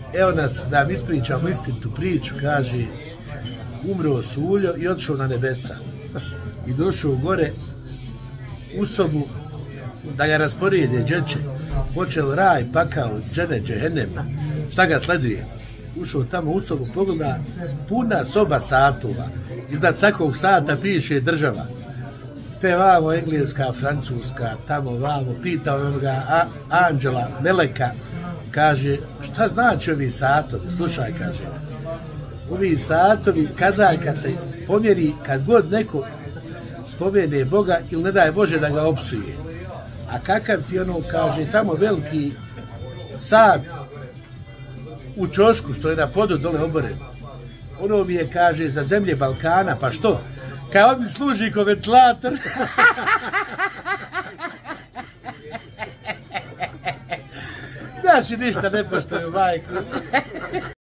evo nas da vam ispričamo istinu priču, kaže, umro Suljo i otišao na nebesa. I došao gore u sobu da ga rasporede džeće. Počeo raj, pakao, džene, džehennem. Šta ga sleduje? Ušao tamo u sobu, pogleda, puna soba satova. Iznad svakog sata piše država. Te vamo engleska, francuska, tamo vamo, pitao onoga Anđela, Meleka, kaže, šta znači ovi satovi? Slušaj, kaže, ovi satovi, kazaljka se pomjeri kad god neko spomene Boga ili ne daj Bože da ga opsuje. A kakav ti ono, kaže, tamo veliki sat u čošku, što je na podu dole oboren. Ono mi je, kaže, za zemlje Balkana, pa što? Kao on mi služi ko ventilator. Znači, ništa ne poštoju, majku.